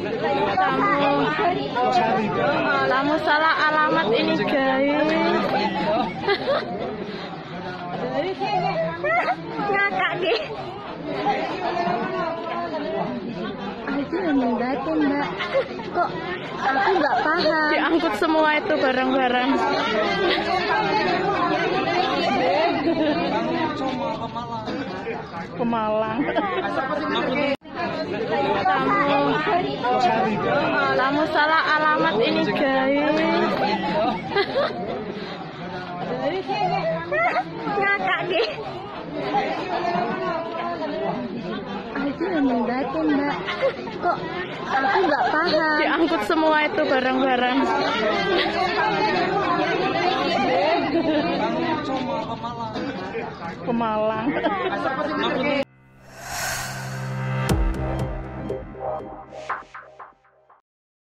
Kamu salah alamat ini guys. Ngakak deh. Aku yang mendaki mbak. Kok aku nggak paham. Diangkut semua itu barang-barang. Ke Malang. Kamu salah alamat ini guys. Ngakak deh. Aku yang mendaki mbak. Kok aku nggak paham. Diangkut semua itu barang-barang. Ke Malang.